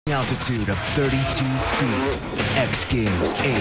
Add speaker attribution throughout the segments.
Speaker 1: Altitude of 32 feet. X Games 8.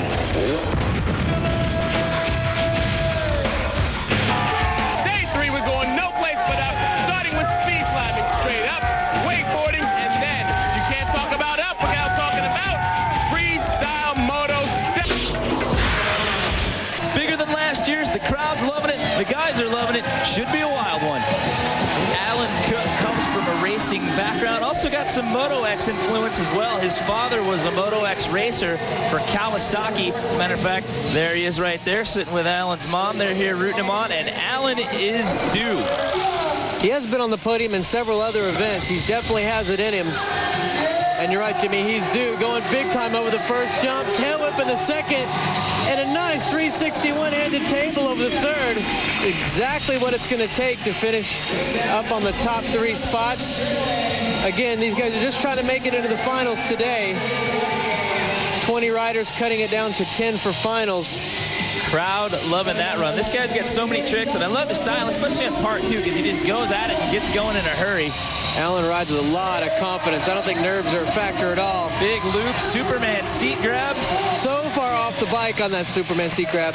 Speaker 2: Day 3, we're going no place but up, starting with speed climbing straight up, wakeboarding, and then you can't talk about up without talking about freestyle moto step.
Speaker 3: It's bigger than last year's. The crowd's loving it. The guys are loving it. Should be a wild one. Alan Cook comes from a racing background. Also got some Moto X influence as well. His father was a Moto X racer for Kawasaki. As a matter of fact, there he is right there, sitting with Alan's mom. They're here rooting him on, and Alan is due.
Speaker 4: He has been on the podium in several other events. He definitely has it in him. And you're right, Jimmy, he's due. Going big time over the first jump, tail whip in the second, and a nice 360 one-handed table over the third. Exactly what it's going to take to finish up on the top 3 spots. Again, these guys are just trying to make it into the finals today. 20 riders cutting it down to 10 for finals.
Speaker 3: Crowd loving that run. This guy's got so many tricks, and I love his style, especially on part 2, because he just goes at it and gets going in a hurry.
Speaker 4: Alan rides with a lot of confidence. I don't think nerves are a factor at all.
Speaker 3: Big loop, Superman seat grab.
Speaker 4: So far off the bike on that Superman seat grab.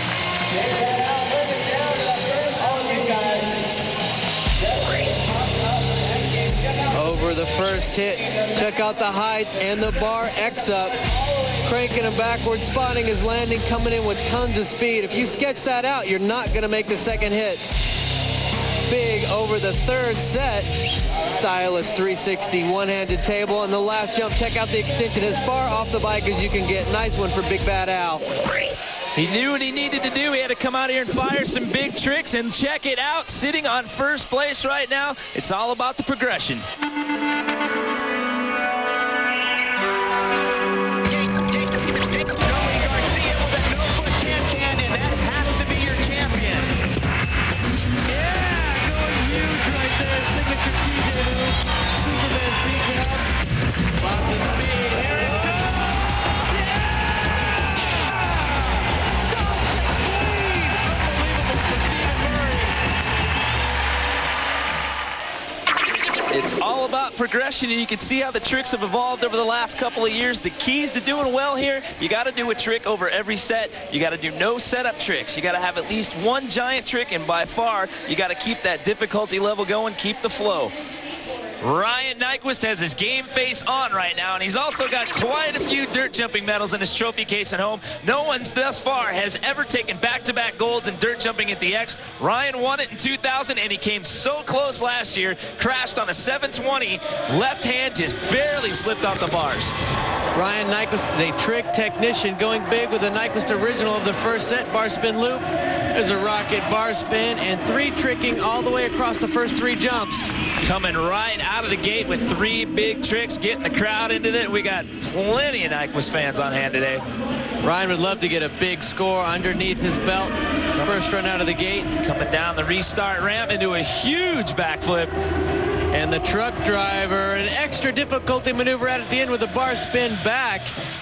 Speaker 4: Over the first hit. Check out the height and the bar X up. Cranking him backwards, spotting his landing, coming in with tons of speed. If you sketch that out, you're not going to make the second hit. Big over the third set. Stylish 360 one-handed table. And the last jump, check out the extension as far off the bike as you can get. Nice one for Big Bad Al.
Speaker 3: He knew what he needed to do. He had to come out here and fire some big tricks, and check it out. Sitting on first place right now. It's all about the progression. It's all about progression, and you can see how the tricks have evolved over the last couple of years. The keys to doing well here, you got to do a trick over every set. You got to do no setup tricks. You got to have at least one giant trick, and by far, you got to keep that difficulty level going, keep the flow. Ryan Nyquist has his game face on right now, and he's also got quite a few dirt jumping medals in his trophy case at home. No one thus far has ever taken back-to-back golds in dirt jumping at the X. Ryan won it in 2000, and he came so close last year, crashed on a 720. Left hand just barely slipped off the bars.
Speaker 4: Ryan Nyquist is a trick technician, going big with the Nyquist original of the first set. Bar spin loop. There's a rocket bar spin, and 3 tricking all the way across the first 3 jumps.
Speaker 3: Coming right out of the gate with 3 big tricks, getting the crowd into it. We got plenty of Nyquist fans on hand today.
Speaker 4: Ryan would love to get a big score underneath his belt. First run out of the gate.
Speaker 3: Coming down the restart ramp into a huge backflip.
Speaker 4: And the truck driver, an extra difficulty maneuver out at the end with a bar spin back.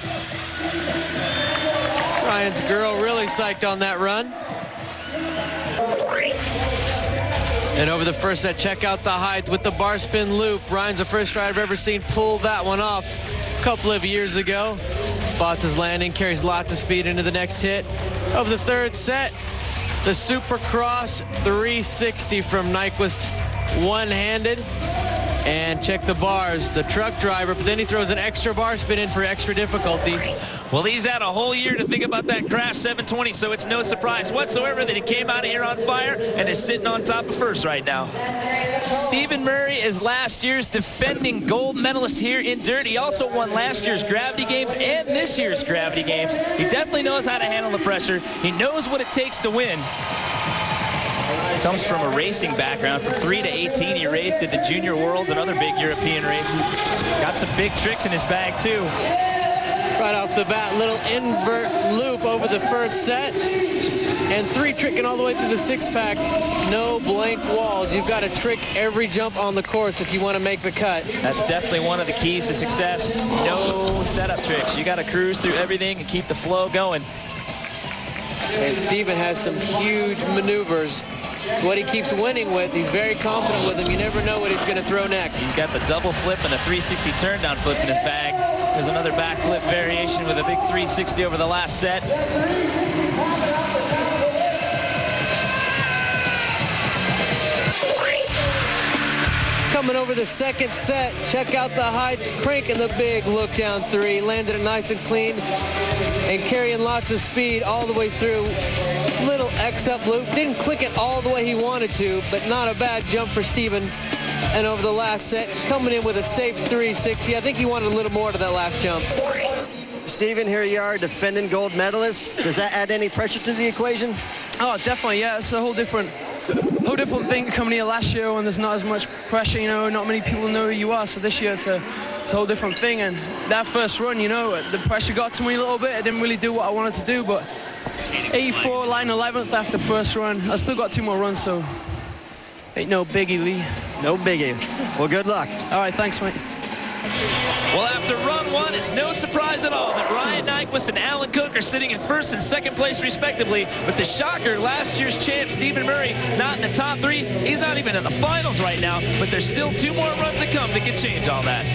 Speaker 4: Ryan's girl really psyched on that run. And over the first set, check out the height with the bar spin loop. Ryan's the first rider I've ever seen pull that one off a couple of years ago. Spots his landing, carries lots of speed into the next hit. Of the third set, the Supercross 360 from Nyquist, one-handed. And check the bars, the truck driver, but then he throws an extra bar spin in for extra difficulty.
Speaker 3: Well, he's had a whole year to think about that crash 720, so it's no surprise whatsoever that he came out of here on fire and is sitting on top of first right now. Stephen Murray is last year's defending gold medalist here in dirt. He also won last year's Gravity Games and this year's Gravity Games. He definitely knows how to handle the pressure. He knows what it takes to win. Comes from a racing background. From 3 to 18, he raced at the Junior Worlds and other big European races. Got some big tricks in his bag, too.
Speaker 4: Right off the bat, little invert loop over the first set. And 3 tricking all the way through the 6-pack. No blank walls. You've got to trick every jump on the course if you want to make the cut.
Speaker 3: That's definitely one of the keys to success. No setup tricks. You got to cruise through everything and keep the flow going.
Speaker 4: And Stephen has some huge maneuvers. It's what he keeps winning with. He's very confident with him. You never know what he's going to throw next.
Speaker 3: He's got the double flip and a 360 turn down flip in his bag. There's another backflip variation with a big 360 over the last set.
Speaker 4: Coming over the second set, check out the high crank and the big look down three. Landed it nice and clean and carrying lots of speed all the way through. Little X-up loop. Didn't click it all the way he wanted to, but not a bad jump for Steven. And over the last set, coming in with a safe 360. I think he wanted a little more to that last jump.
Speaker 5: Steven, here you are, defending gold medalist. Does that add any pressure to the equation?
Speaker 6: Oh, definitely, yeah. It's a whole different thing coming here last year when there's not as much pressure, you know, not many people know who you are. So this year it's a whole different thing. And that first run, you know, the pressure got to me a little bit. I didn't really do what I wanted to do, but 84, line 11th after first run. I still got 2 more runs, so ain't no biggie, Lee.
Speaker 5: No biggie. Well, good luck.
Speaker 6: All right, thanks, mate.
Speaker 3: Well, after run 1, it's no surprise at all that Ryan Nyquist and Alan Cook are sitting in first and second place, respectively. But the shocker, last year's champ, Steven Murray, not in the top 3. He's not even in the finals right now, but there's still 2 more runs to come that can change all that.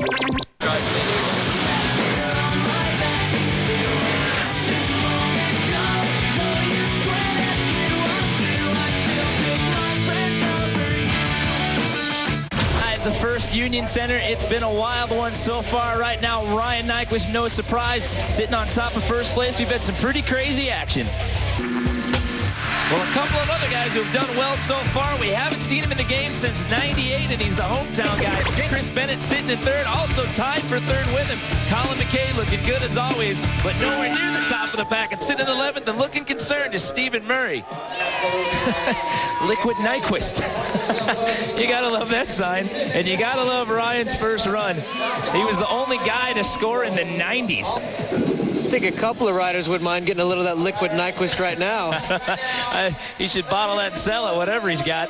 Speaker 3: The first Union Center. It's been a wild one so far. Right now, Ryan Nyquist, no surprise, sitting on top of first place. We've had some pretty crazy action. Well, a couple of other guys who have done well so far. We haven't seen him in the game since '98, and he's the hometown guy. Chris Bennett sitting in third, also tied for third with him. Colin McKay looking good as always, but nowhere near the top of the pack. And sitting in 11th and looking concerned is Steven Murray. Liquid Nyquist. You gotta love that sign, and you gotta love Ryan's first run. He was the only guy to score in the 90s.
Speaker 4: I think a couple of riders would mind getting a little of that Liquid Nyquist right now.
Speaker 3: He should bottle that and sell it, whatever he's got.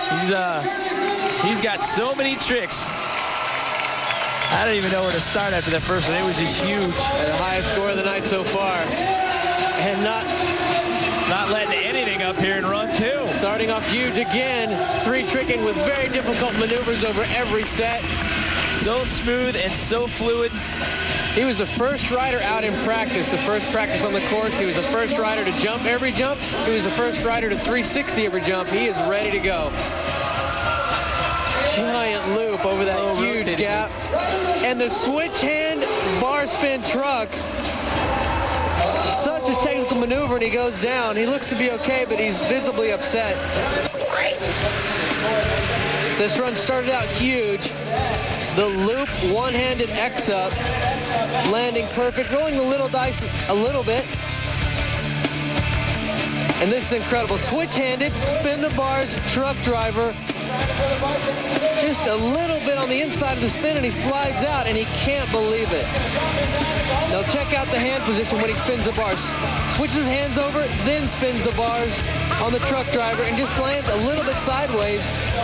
Speaker 3: He's got so many tricks. I don't even know where to start after that first one. It was just huge.
Speaker 4: The highest score of the night so far. And
Speaker 3: not letting anything up here in run 2.
Speaker 4: Starting off huge again. 3 tricking with very difficult maneuvers over every set.
Speaker 3: So smooth and so fluid.
Speaker 4: He was the first rider out in practice, the first practice on the course. He was the first rider to jump every jump. He was the first rider to 360 every jump. He is ready to go. Giant loop over that huge gap. And the switch hand bar spin truck. Such a technical maneuver, and he goes down. He looks to be okay, but he's visibly upset. This run started out huge. The loop, one-handed X-up, landing perfect, rolling the little dice a little bit. And this is incredible. Switch-handed, spin the bars, truck driver. Just a little bit on the inside of the spin, and he slides out, and he can't believe it. Now check out the hand position when he spins the bars. Switches hands over, then spins the bars on the truck driver, and just lands a little bit sideways.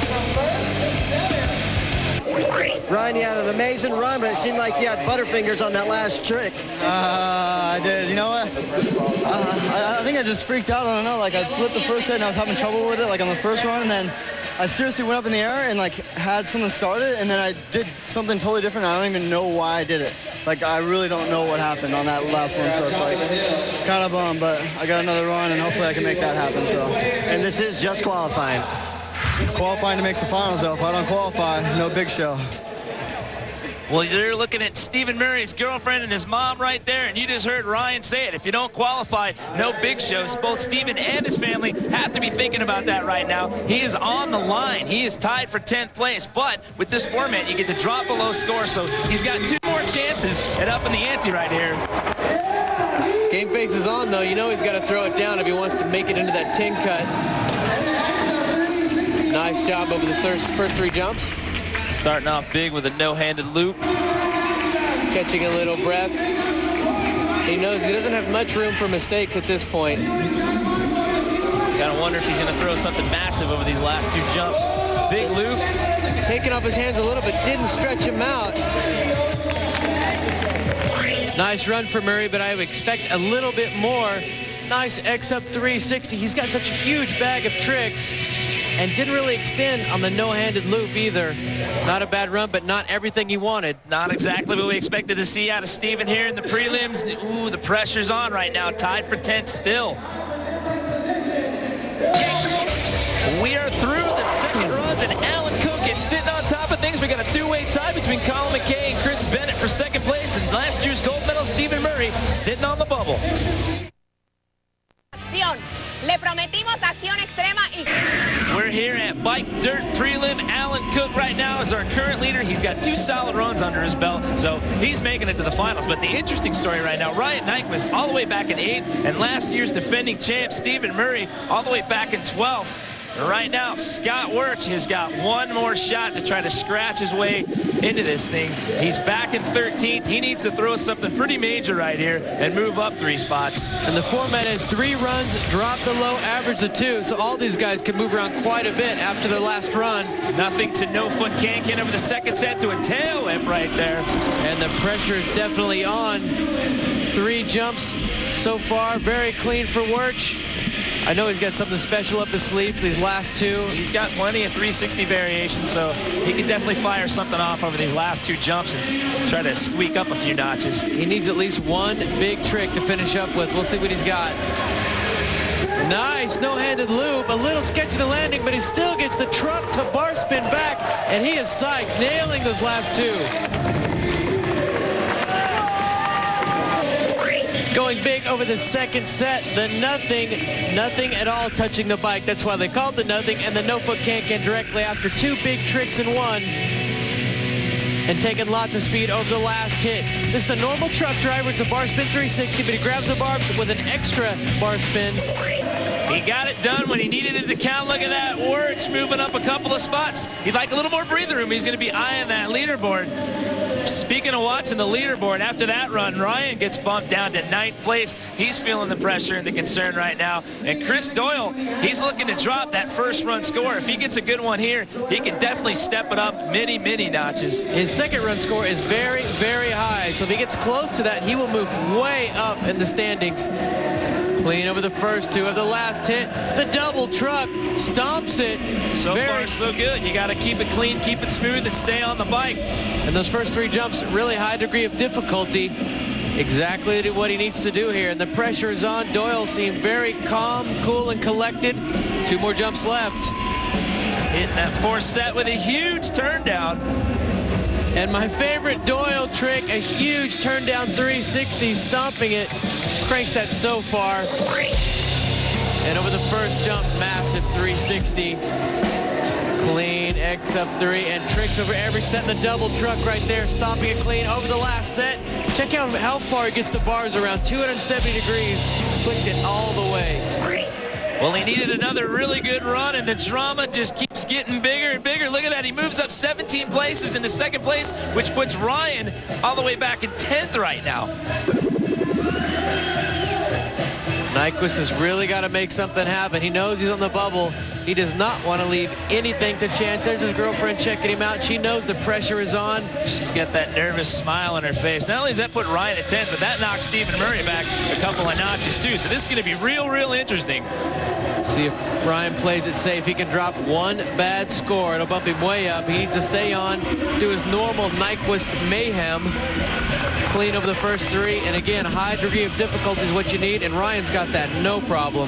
Speaker 5: Ryan, you had an amazing run, but it seemed like you had butterfingers on that last trick.
Speaker 7: I did. You know what? I think I just freaked out. I don't know. Like, I flipped the first set, and I was having trouble with it, like, on the first run, and then I seriously went up in the air and, like, had something started, and then I did something totally different. I don't even know why I did it. Like, I really don't know what happened on that last one, so it's, like, kind of bummed, but I got another run, and hopefully I can make that happen, so.
Speaker 5: And this is just qualifying.
Speaker 7: Qualifying to make the finals, though. If I don't qualify, no big show.
Speaker 3: Well, you're looking at Steven Murray's girlfriend and his mom right there, and you just heard Ryan say it. If you don't qualify, no big shows. Both Steven and his family have to be thinking about that right now. He is on the line. He is tied for 10th place, but with this format, you get to drop below score, so he's got 2 more chances at up in the ante right here.
Speaker 4: Game face is on, though. You know he's got to throw it down if he wants to make it into that tin cut. Nice job over the first 3 jumps.
Speaker 3: Starting off big with a no-handed loop.
Speaker 4: Catching a little breath. He knows he doesn't have much room for mistakes at this point.
Speaker 3: Gotta wonder if he's gonna throw something massive over these last 2 jumps. Big loop.
Speaker 4: Taking off his hands a little bit, didn't stretch him out. Nice run for Murray, but I would expect a little bit more nice X-up 360. He's got such a huge bag of tricks and didn't really extend on the no-handed loop either. Not a bad run, but not everything he wanted.
Speaker 3: Not exactly what we expected to see out of Steven here in the prelims. Ooh, the pressure's on right now. Tied for 10th still. We are through the second runs, and Alan Cook is sitting on top of things. We got a two-way tie between Colin McKay and Chris Bennett for second place, and last year's gold medal Steven Murray sitting on the bubble.
Speaker 8: Le prometimos acción extrema y...
Speaker 3: We're here at Bike Dirt Prelim. Alan Cook right now is our current leader. He's got 2 solid runs under his belt, so he's making it to the finals. But the interesting story right now, Ryan Nyquist all the way back in 8th, and last year's defending champ Steven Murray all the way back in 12th. Right now, Scott Wirtz has got one more shot to try to scratch his way into this thing. He's back in 13th. He needs to throw something pretty major right here and move up 3 spots.
Speaker 4: And the format is 3 runs, drop the low, average the 2. So all these guys can move around quite a bit after their last run.
Speaker 3: Nothing to No Foot Cancan over the second set to a tail whip right there.
Speaker 4: And the pressure is definitely on. 3 jumps so far, very clean for Wirtz. I know he's got something special up his sleeve for these last 2.
Speaker 3: He's got plenty of 360 variations, so he can definitely fire something off over these last 2 jumps and try to squeak up a few notches.
Speaker 4: He needs at least one big trick to finish up with. We'll see what he's got. Nice no-handed loop, a little sketchy the landing, but he still gets the truck to bar spin back, and he is psyched, nailing those last 2. Going big over the second set, the nothing at all touching the bike. That's why they called the nothing, and the No Foot Cancan directly after 2 big tricks in one. And taking lots of speed over the last hit. This is a normal truck driver. It's a bar spin 360, but he grabs the barbs with an extra bar spin.
Speaker 3: He got it done when he needed it to count. Look at that. Wirtz moving up a couple of spots. He'd like a little more breathing room. He's going to be eyeing that leaderboard. Speaking of watching the leaderboard, after that run, Ryan gets bumped down to 9th place. He's feeling the pressure and the concern right now. And Chris Doyle, he's looking to drop that first run score. If he gets a good one here, he can definitely step it up many, many notches.
Speaker 4: His second run score is very, very high. So if he gets close to that, he will move way up in the standings. Clean over the first 2 of the last hit. The double truck stomps it.
Speaker 3: So far, so good. You got to keep it clean, keep it smooth, and stay on the bike.
Speaker 4: And those first 3 jumps, really high degree of difficulty. Exactly what he needs to do here. And the pressure is on. Doyle seemed very calm, cool, and collected. 2 more jumps left.
Speaker 3: Hitting that 4th set with a huge turn down.
Speaker 4: And my favorite Doyle trick, a huge turn down 360, stomping it. Cranks that so far. And over the first jump, massive 360. Clean X-up 3 and tricks over every set. The double truck right there, stomping it clean over the last set. Check out how far he gets the bars around, 270 degrees. Flicked it all the way.
Speaker 3: Well, he needed another really good run, and the drama just keeps getting bigger and bigger. Look at that. He moves up 17 places into 2nd place, which puts Ryan all the way back in 10th right now.
Speaker 4: Nyquist has really got to make something happen. He knows he's on the bubble. He does not want to leave anything to chance. There's his girlfriend checking him out. She knows the pressure is on.
Speaker 3: She's got that nervous smile on her face. Not only does that put Ryan at 10th, but that knocks Steven Murray back a couple of notches too. So this is going to be real, real interesting.
Speaker 4: See if Ryan plays it safe. He can drop 1 bad score. It'll bump him way up. He needs to stay on, do his normal Nyquist mayhem. Clean over the first 3, and again, high degree of difficulty is what you need, and Ryan's got that no problem.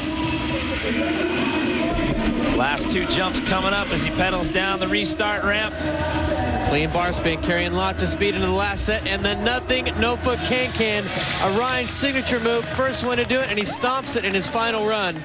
Speaker 3: Last 2 jumps coming up as he pedals down the restart ramp.
Speaker 4: Clean bar spin, carrying lots of speed into the last set, and then nothing, No Foot Cancan, a Ryan signature move, first one to do it, and he stomps it in his final run.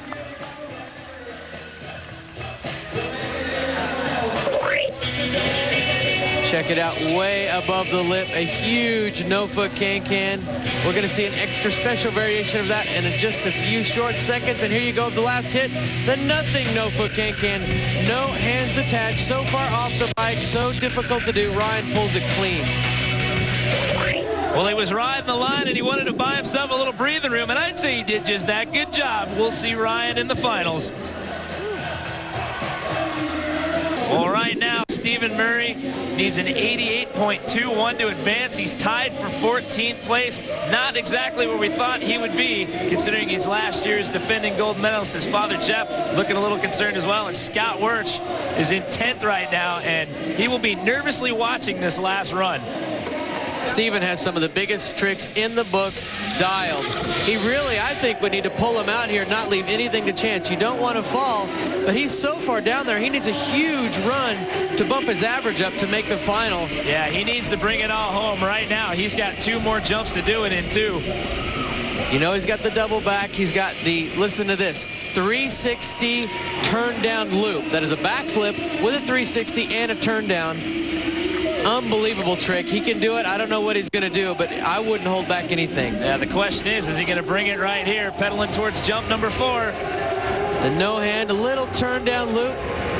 Speaker 4: Check it out, way above the lip, a huge No Foot Cancan. We're going to see an extra special variation of that in just a few short seconds. And here you go, the last hit, the nothing No Foot Cancan. No hands detached, so far off the bike, so difficult to do. Ryan pulls it clean.
Speaker 3: Well, he was riding the line, and he wanted to buy himself a little breathing room, and I'd say he did just that. Good job. We'll see Ryan in the finals. Well, right now, Stephen Murray needs an 88.21 to advance. He's tied for 14th place. Not exactly where we thought he would be, considering he's last year's defending gold medalist. His father, Jeff, looking a little concerned as well. And Scott Wirtz is in 10th right now, and he will be nervously watching this last run.
Speaker 4: Steven has some of the biggest tricks in the book dialed. He really, I think, would need to pull him out here, not leave anything to chance. You don't want to fall, but he's so far down there, he needs a huge run to bump his average up to make the final.
Speaker 3: Yeah, he needs to bring it all home right now. He's got 2 more jumps to do it in, too.
Speaker 4: You know, he's got the double back. He's got the, listen to this, 360 turn down loop. That is a backflip with a 360 and a turn down. Unbelievable trick. He can do it. I don't know what he's going to do, but I wouldn't hold back anything.
Speaker 3: Yeah, the question is he going to bring it right here, pedaling towards jump number 4?
Speaker 4: The no hand, a little turn down loop.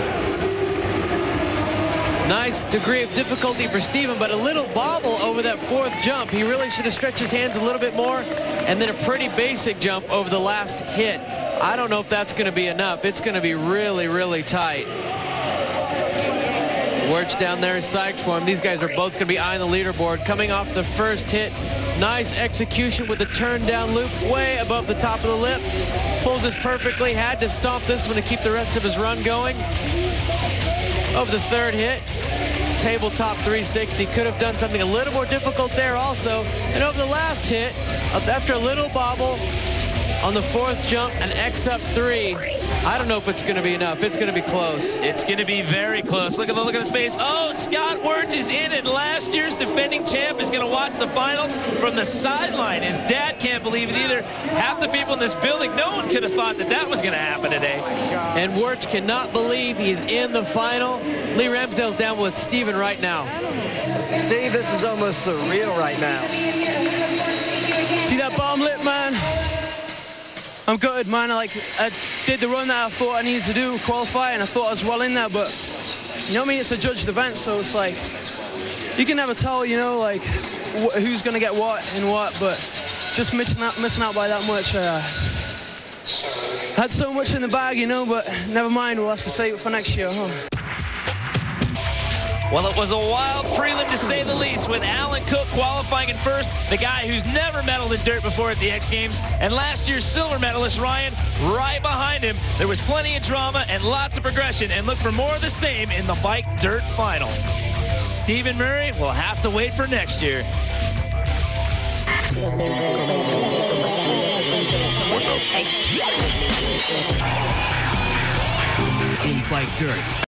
Speaker 4: Nice degree of difficulty for Steven, but a little bobble over that 4th jump. He really should have stretched his hands a little bit more, and then a pretty basic jump over the last hit. I don't know if that's going to be enough. It's going to be really, really tight. Wirtz down there is psyched for him. These guys are both going to be eyeing the leaderboard. Coming off the first hit, nice execution with the turn down loop way above the top of the lip. Pulls this perfectly. Had to stomp this one to keep the rest of his run going. Over the 3rd hit, tabletop 360. Could have done something a little more difficult there also. And over the last hit, after a little bobble, on the 4th jump, an X up 3. I don't know if it's going to be enough. It's going to be close.
Speaker 3: It's going to be very close. Look at the look on his face. Oh, Scott Wirtz is in it. Last year's defending champ is going to watch the finals from the sideline. His dad can't believe it either. Half the people in this building, no one could have thought that that was going to happen today.
Speaker 4: And Wirtz cannot believe he's in the final. Lee Ramsdale's down with Steven right now.
Speaker 5: Steve, this is almost surreal right now.
Speaker 6: See that bomb lip, man? I'm gutted, man. I did the run that I thought I needed to do, qualify, and I thought I was well in there, but you know what I mean? It's a judged event, so it's like, you can never tell, you know, like, who's going to get what and what, but just missing out by that much. Had so much in the bag, you know, but never mind, we'll have to save it for next year, huh?
Speaker 3: Well, it was a wild prelim to say the least, with Alan Cook qualifying in first, the guy who's never medaled in dirt before at the X Games, and last year's silver medalist Ryan right behind him. There was plenty of drama and lots of progression, and look for more of the same in the bike dirt final. Stephen Murray will have to wait for next year.
Speaker 1: In bike dirt.